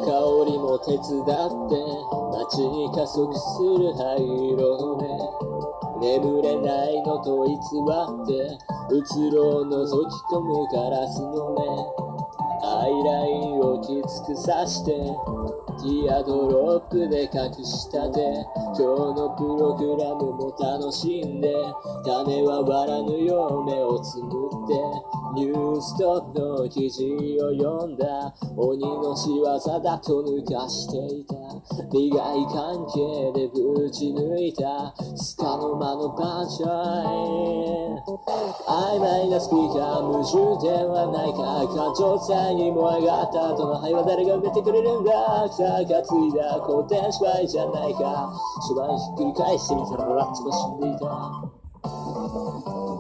香りも手伝って街に加速する灰色の目、眠れないのと偽ってうつろを覗き込むガラスの目、アイラインをきつく刺してティアドロップで隠した手、今日のプログラムも楽しんで種は割らぬよう目をつむってニューストップの記事を読んだ、鬼の仕業だと抜かしていた、利害関係でぶち抜いたスカの間のパンチライン、曖昧なスピーカー矛盾ではないか、感情線にも上がった後の灰は誰が埋めてくれるんだ、さあ担いだ好転芝居じゃないか、初版ひっくり返してみたらラットが死んでいた。